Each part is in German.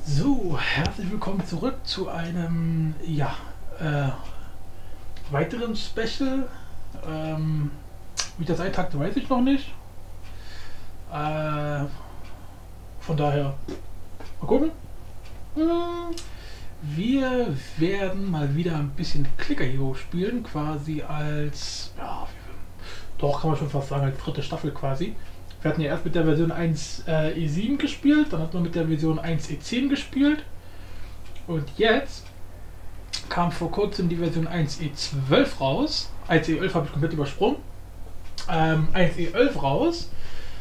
So, herzlich willkommen zurück zu einem weiteren Special. Wie das eintakte, weiß ich noch nicht. Von daher, mal gucken. Wir werden mal wieder ein bisschen Clicker Hero spielen, quasi als, ja, doch kann man schon fast sagen, als dritte Staffel quasi. Wir hatten ja erst mit der Version 1 E7 gespielt, dann hatten wir mit der Version 1 E10 gespielt und jetzt kam vor kurzem die Version 1 E12 raus. 1 E11 habe ich komplett übersprungen. 1 E11 raus.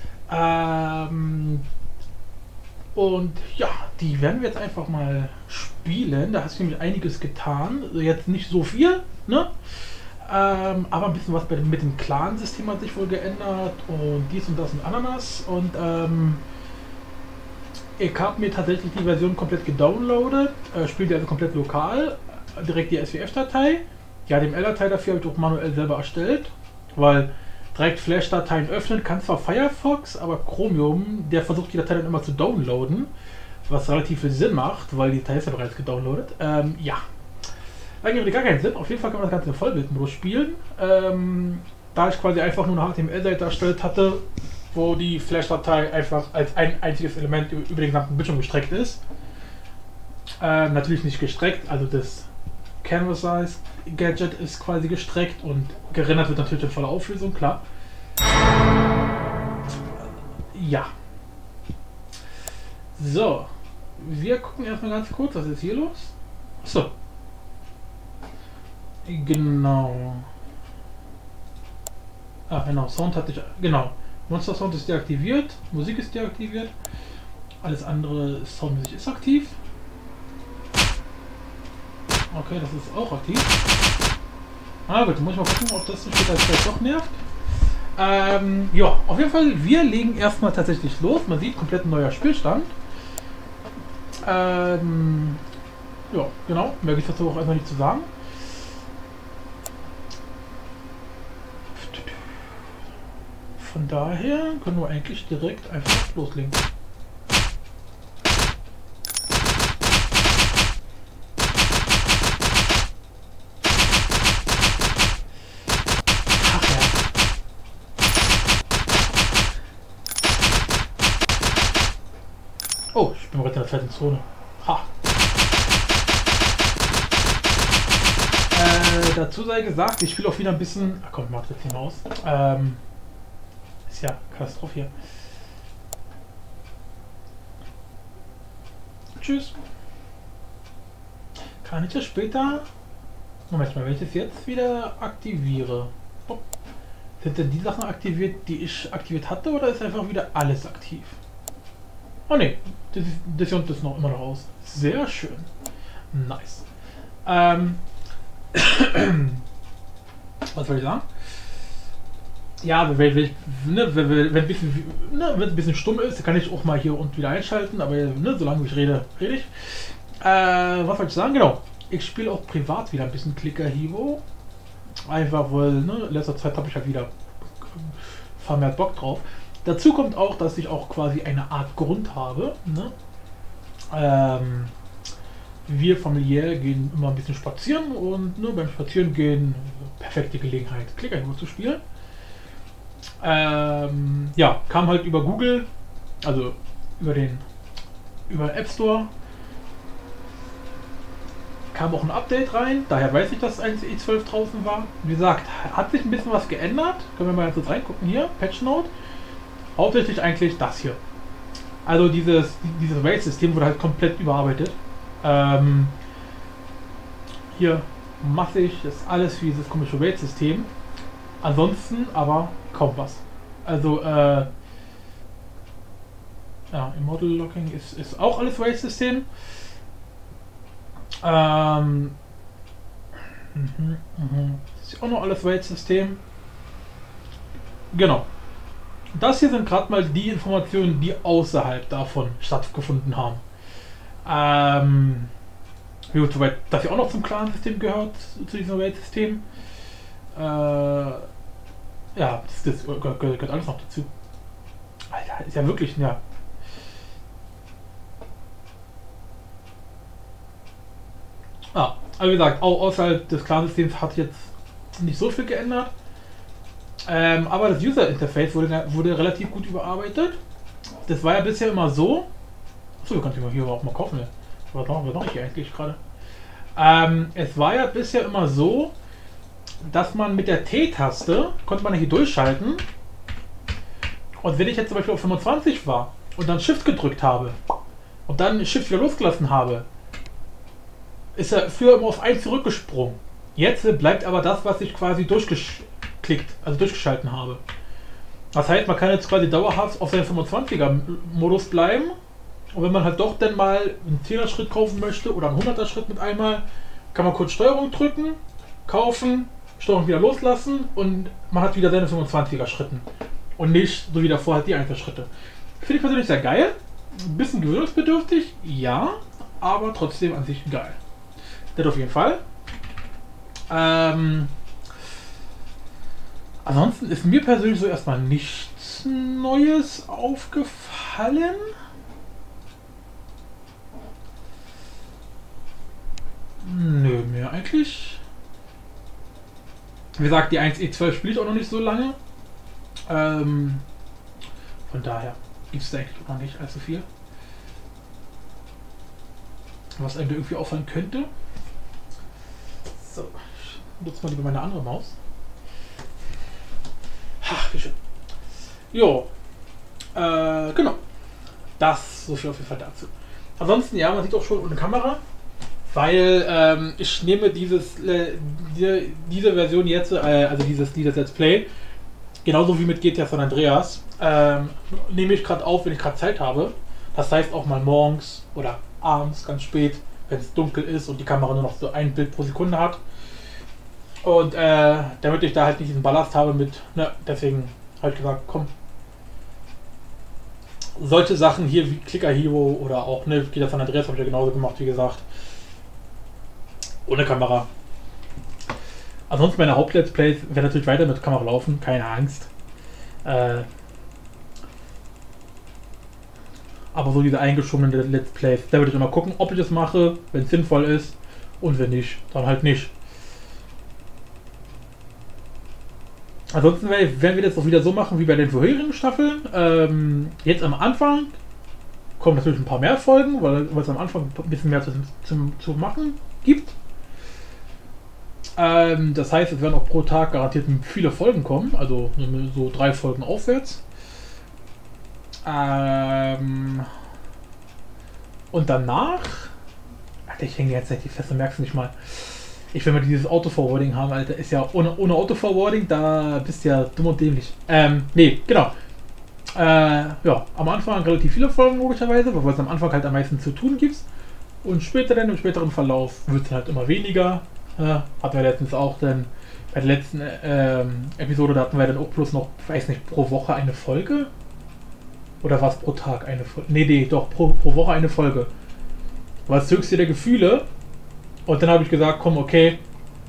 Und ja, die werden wir jetzt einfach mal spielen. Da hat sich nämlich einiges getan. Also jetzt nicht so viel, ne? Aber ein bisschen was mit dem Clan-System hat sich wohl geändert und dies und das und Ananas. Und ich habe mir tatsächlich die Version komplett gedownloadet, spiele die also komplett lokal, direkt die SWF-Datei. Die HTML-Datei dafür habe ich auch manuell selber erstellt, weil direkt Flash-Dateien öffnen kann zwar Firefox, aber Chromium, der versucht die Datei dann immer zu downloaden, was relativ viel Sinn macht, weil die Datei ist ja bereits gedownloadet. Ja. Eigentlich gar keinen Sinn. Auf jeden Fall kann man das Ganze im Vollbildmodus spielen. Da ich quasi einfach nur eine HTML-Seite erstellt hatte, wo die Flash-Datei einfach als ein einziges Element über den gesamten Bildschirm gestreckt ist. Natürlich nicht gestreckt, also das Canvas Size Gadget ist quasi gestreckt und gerendert wird natürlich in voller Auflösung, klar. Ja. So. Wir gucken erstmal ganz kurz, was ist hier los? Achso. Genau. Ah, genau. Sound hatte ich. Genau. Monster Sound ist deaktiviert. Musik ist deaktiviert. Alles andere Soundmusik ist aktiv. Okay, das ist auch aktiv. Ah, gut, muss ich mal gucken, ob das später vielleicht doch nervt. Ja, auf jeden Fall, wir legen erstmal tatsächlich los. Man sieht komplett ein neuer Spielstand. Ja, genau. Mehr gibt es dazu auch erstmal nicht zu sagen. Von daher können wir eigentlich direkt einfach loslegen. Ach ja. Oh, ich bin bereits in der zweiten Zone. Ha. Dazu sei gesagt, ich spiele auch wieder ein bisschen. Ach komm, mach das hier mal aus. Ist ja Katastrophe hier. Tschüss. Kann ich das später? Moment mal, wenn ich das jetzt wieder aktiviere. Boop. Sind denn die Sachen aktiviert, die ich aktiviert hatte, oder ist einfach wieder alles aktiv? Oh ne, das hier unten ist noch immer noch aus. Sehr schön. Nice. Was soll ich sagen? Ja, wenn ein bisschen stumm ist, kann ich auch mal hier und wieder einschalten, aber ne, solange ich rede, rede ich. Was wollte ich sagen? Genau. Ich spiele auch privat wieder ein bisschen Clicker Hero. Einfach weil, ne, in letzter Zeit habe ich halt wieder vermehrt Bock drauf. Dazu kommt auch, dass ich auch quasi eine Art Grund habe. Ne? Wir familiär gehen immer ein bisschen spazieren und ne, beim Spazieren gehen perfekte Gelegenheit, Clicker Hero zu spielen. Ja, kam halt über Google, also über den App Store, kam auch ein Update rein, daher weiß ich, dass 1 E12 draußen war. Wie gesagt, hat sich ein bisschen was geändert, können wir mal kurz reingucken hier, Patch Note, hauptsächlich eigentlich das hier. Also dieses Raid-System wurde halt komplett überarbeitet. Hier massig, ist alles wie dieses komische Raid-System. Ansonsten aber kaum was. Also, ja, Immortal Locking ist auch alles Raid-System. Ist auch noch alles Raid-System. Genau. Das hier sind gerade mal die Informationen, die außerhalb davon stattgefunden haben. Gut, soweit, dass ihr auch noch zum Clan-System gehört, zu diesem Raid-System. Ja, das gehört alles noch dazu. Alter, ist ja wirklich, ja. Ah, also wie gesagt, auch außerhalb des Klarsystems hat jetzt nicht so viel geändert. Aber das User Interface wurde relativ gut überarbeitet. Das war ja bisher immer so. Achso, du kannst ihn hier auch mal kaufen. Ja. Was mache ich hier eigentlich gerade? Es war ja bisher immer so, dass man mit der T-Taste konnte man hier durchschalten. Und wenn ich jetzt zum Beispiel auf 25 war und dann Shift gedrückt habe und dann Shift wieder losgelassen habe, ist er früher immer auf 1 zurückgesprungen. Jetzt bleibt aber das, was ich quasi durchgeklickt, also durchgeschalten habe. Das heißt, man kann jetzt quasi dauerhaft auf seinem 25er Modus bleiben. Und wenn man halt doch dann mal einen 10er Schritt kaufen möchte oder einen 100er Schritt mit einmal, kann man kurz Steuerung drücken, kaufen, Steuerung wieder loslassen und man hat wieder seine 25er Schritten. Und nicht so wie davor halt die 1er Schritte. Finde ich persönlich sehr geil. Ein bisschen gewöhnungsbedürftig, ja, aber trotzdem an sich geil. Das auf jeden Fall. Ansonsten ist mir persönlich so erstmal nichts Neues aufgefallen. Nö, mir eigentlich. Wie gesagt, die 1E12 spiele ich auch noch nicht so lange. Von daher gibt es da eigentlich noch nicht allzu viel. Was einem da irgendwie auffallen könnte. So, ich nutze mal lieber meine andere Maus. Ach, wie schön. Jo, genau. Das so viel auf jeden Fall dazu. Ansonsten, ja, man sieht auch schon ohne Kamera. Weil ich nehme diese Version jetzt, also dieses Let's Play, genauso wie mit GTA San Andreas, nehme ich gerade auf, wenn ich gerade Zeit habe. Das heißt auch mal morgens oder abends, ganz spät, wenn es dunkel ist und die Kamera nur noch so ein Bild pro Sekunde hat. Und damit ich da halt nicht diesen Ballast habe mit, ne, deswegen habe ich gesagt, komm. Solche Sachen hier wie Clicker Hero oder auch, ne, GTA San Andreas habe ich ja genauso gemacht, wie gesagt. Ohne Kamera. Ansonsten meine Haupt-Let's Plays werden natürlich weiter mit Kamera laufen, keine Angst. Aber so diese eingeschobenen Let's Plays, da würde ich immer gucken, ob ich das mache, wenn es sinnvoll ist. Und wenn nicht, dann halt nicht. Ansonsten werden wir das auch wieder so machen wie bei den vorherigen Staffeln. Jetzt am Anfang kommen natürlich ein paar mehr Folgen, weil es am Anfang ein bisschen mehr zu machen gibt. Das heißt, es werden auch pro Tag garantiert viele Folgen kommen, also so 3 Folgen aufwärts. Und danach, Alter, ich hänge jetzt richtig fest, du merkst nicht mal. Ich will mal dieses Auto-Forwarding haben, Alter, ist ja ohne Auto-Forwarding, da bist du ja dumm und dämlich. Nee, genau. Ja, am Anfang relativ viele Folgen logischerweise, weil es am Anfang halt am meisten zu tun gibt. Und später dann, im späteren Verlauf, wird es halt immer weniger. Hatten wir letztens auch dann, bei der letzten Episode, da hatten wir dann auch bloß noch, weiß nicht, pro Woche eine Folge? Oder war es pro Tag eine Folge? Nee, doch, pro Woche eine Folge. War das höchste der Gefühle. Und dann habe ich gesagt, komm, okay,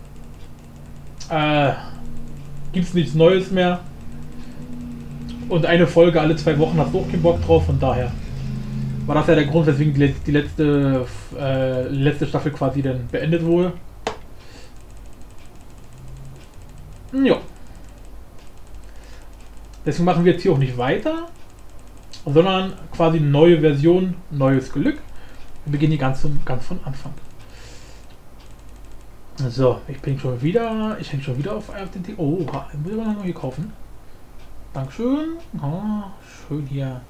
gibt's nichts Neues mehr. Und eine Folge alle 2 Wochen hast du auch keinen Bock drauf, von daher war das ja der Grund, weswegen die letzte Staffel quasi dann beendet wurde. Ja. Deswegen machen wir jetzt hier auch nicht weiter, sondern quasi eine neue Version, neues Glück. Wir beginnen hier ganz von Anfang. So, ich hänge schon wieder auf den Tick. Oh, muss ich mal noch hier kaufen. Dankeschön. Oh, schön hier.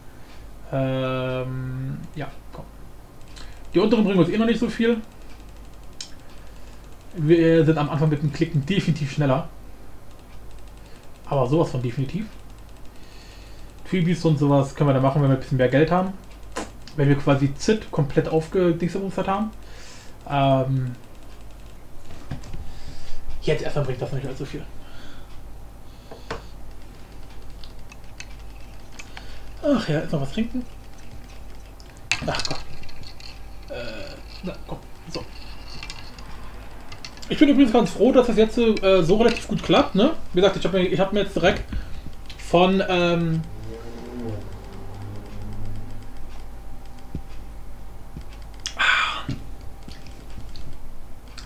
Ja, komm. Die unteren bringen uns eh noch nicht so viel. Wir sind am Anfang mit dem Klicken definitiv schneller. Aber sowas von definitiv. Freebies und sowas können wir dann machen, wenn wir ein bisschen mehr Geld haben. Wenn wir quasi ZIT komplett aufgedingsabumstert haben. Jetzt erstmal bringt das nicht allzu viel. Ach ja, ist noch was trinken? Ach Gott. Na, komm, so. Ich bin übrigens ganz froh, dass das jetzt so relativ gut klappt, ne? Wie gesagt, ich hab mir jetzt direkt von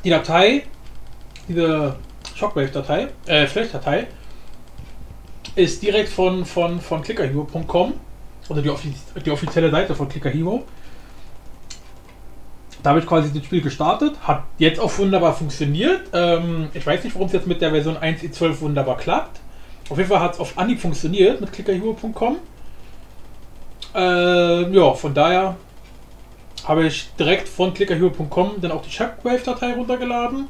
Die Datei, diese Shockwave-Datei, Flash-Datei, ist direkt von clickerhero.com, also die offizielle Seite von Clickerhero. Da habe ich quasi das Spiel gestartet, hat jetzt auch wunderbar funktioniert. Ich weiß nicht, warum es jetzt mit der Version 1.12 wunderbar klappt. Auf jeden Fall hat es auf Anhieb funktioniert mit clickerhero.com. Ja, von daher habe ich direkt von clickerhero.com dann auch die Shockwave-Datei runtergeladen.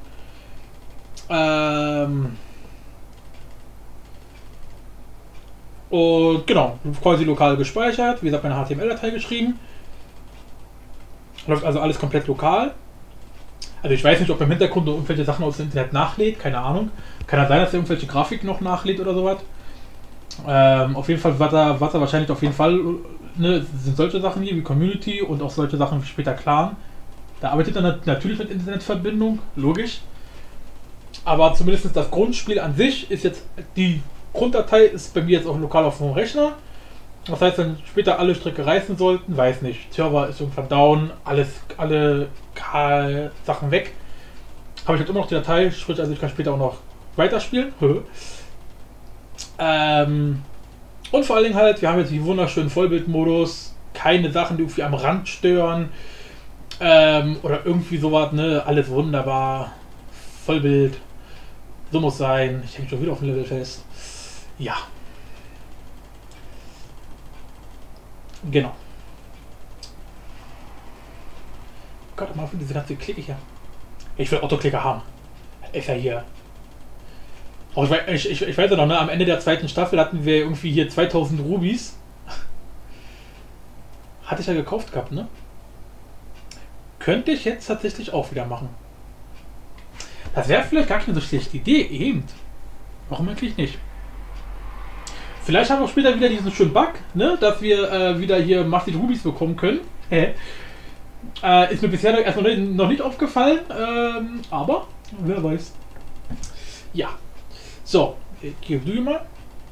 Und genau, quasi lokal gespeichert. Wie gesagt, meine HTML-Datei geschrieben. Läuft also alles komplett lokal. Also ich weiß nicht, ob im Hintergrund noch irgendwelche Sachen aus dem Internet nachlädt, keine Ahnung. Kann ja sein, dass er irgendwelche Grafiken noch nachlädt oder sowas. Auf jeden Fall, was er wahrscheinlich auf jeden Fall, ne, sind solche Sachen hier wie Community und auch solche Sachen wie später Clan. Da arbeitet er natürlich mit Internetverbindung, logisch. Aber zumindest das Grundspiel an sich ist jetzt, die Grunddatei ist bei mir jetzt auch lokal auf dem Rechner. Das heißt, wenn später alle Stricke reißen sollten, weiß nicht, Server ist irgendwann down, alle Sachen weg. Habe ich halt immer noch die Datei, sprich also ich kann später auch noch weiterspielen. Und vor allen Dingen halt, wir haben jetzt den wunderschönen Vollbildmodus, keine Sachen, die irgendwie am Rand stören oder irgendwie sowas, ne, alles wunderbar, Vollbild, so muss sein. Ich hänge schon wieder auf dem Level fest. Ja. Genau. Gott, mal für diese ganze Klicke hier. Ich will Autoklicker haben. Ist ja hier. Oh, ich weiß ja noch, ne? Am Ende der zweiten Staffel hatten wir irgendwie hier 2000 Rubies. Hatte ich ja gekauft gehabt, ne? Könnte ich jetzt tatsächlich auch wieder machen. Das wäre vielleicht gar keine so schlechte Idee, eben. Warum eigentlich nicht? Vielleicht haben wir auch später wieder diesen schönen Bug, ne, dass wir wieder hier massig Rubies bekommen können. Ist mir bisher erstmal noch nicht aufgefallen, aber wer weiß. Ja. So, gib du mal.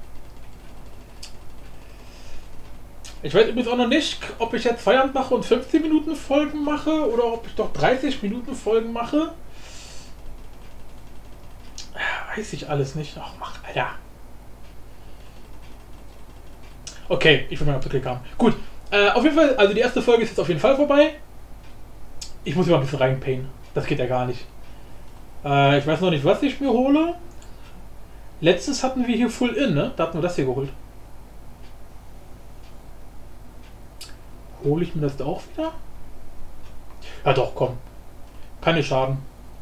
Ich weiß übrigens auch noch nicht, ob ich jetzt Feierabend mache und 15 Minuten Folgen mache oder ob ich doch 30 Minuten Folgen mache. Weiß ich alles nicht. Ach, mach, Alter. Okay, ich will mal Autoklick haben. Gut, auf jeden Fall, also die erste Folge ist jetzt auf jeden Fall vorbei. Ich muss hier mal ein bisschen reinpayen. Das geht ja gar nicht. Ich weiß noch nicht, was ich mir hole. Letztens hatten wir hier Full In, ne? Da hatten wir das hier geholt. Hole ich mir das da auch wieder? Ja doch, komm. Kann nicht schaden.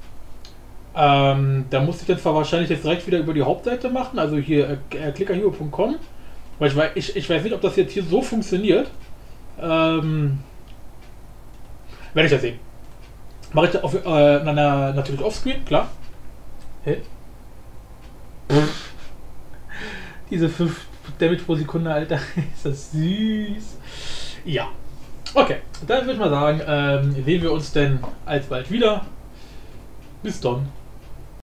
Da muss ich dann zwar wahrscheinlich jetzt direkt wieder über die Hauptseite machen, also hier clickerhero.com. Weil ich weiß nicht, ob das jetzt hier so funktioniert. Werde ich ja sehen. Mache ich auf, natürlich offscreen, klar. Hä? Diese 5 Damage pro Sekunde, Alter. Ist das süß. Ja. Okay, dann würde ich mal sagen, sehen wir uns denn alsbald wieder. Bis dann.